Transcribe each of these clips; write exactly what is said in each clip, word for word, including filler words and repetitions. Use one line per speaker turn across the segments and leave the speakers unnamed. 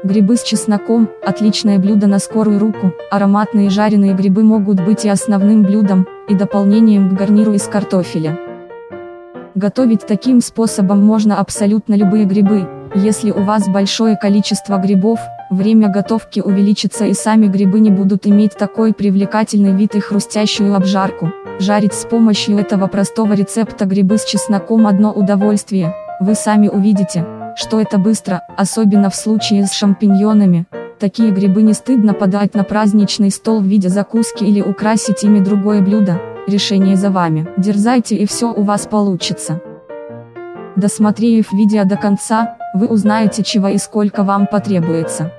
Грибы с чесноком – отличное блюдо на скорую руку. Ароматные жареные грибы могут быть и основным блюдом, и дополнением к гарниру из картофеля. Готовить таким способом можно абсолютно любые грибы. Если у вас большое количество грибов, время готовки увеличится и сами грибы не будут иметь такой привлекательный вид и хрустящую обжарку. Жарить с помощью этого простого рецепта грибы с чесноком – одно удовольствие. Вы сами увидите, что это быстро, особенно в случае с шампиньонами. Такие грибы не стыдно подать на праздничный стол в виде закуски или украсить ими другое блюдо. Решение за вами. Дерзайте, и все у вас получится. Досмотрев видео до конца, вы узнаете, чего и сколько вам потребуется.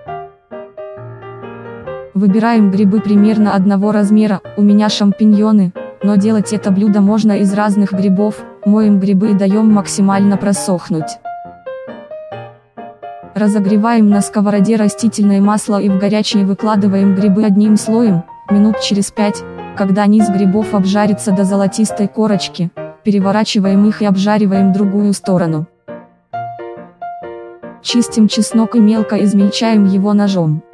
Выбираем грибы примерно одного размера. У меня шампиньоны, но делать это блюдо можно из разных грибов. Моем грибы и даем максимально просохнуть. Разогреваем на сковороде растительное масло и в горячее выкладываем грибы одним слоем. Минут через пять, когда низ грибов обжарится до золотистой корочки, переворачиваем их и обжариваем другую сторону. Чистим чеснок и мелко измельчаем его ножом.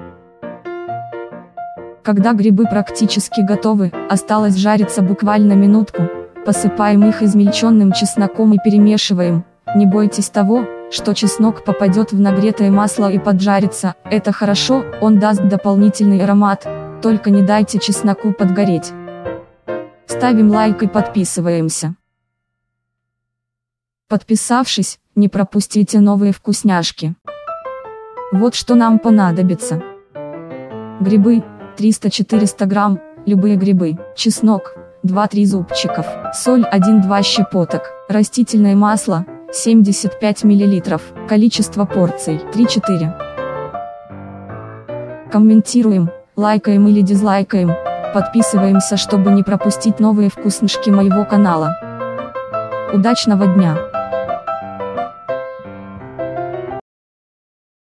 Когда грибы практически готовы, осталось жариться буквально минутку, посыпаем их измельченным чесноком и перемешиваем. Не бойтесь того, что чеснок попадет в нагретое масло и поджарится, это хорошо, он даст дополнительный аромат, только не дайте чесноку подгореть. Ставим лайк и подписываемся. Подписавшись, не пропустите новые вкусняшки. Вот что нам понадобится. Грибы, триста-четыреста грамм, любые грибы, чеснок, два-три зубчиков, соль один-два щепоток, растительное масло, семьдесят пять миллилитров, количество порций, три-четыре. Комментируем, лайкаем или дизлайкаем, подписываемся, чтобы не пропустить новые вкусняшки моего канала. Удачного дня!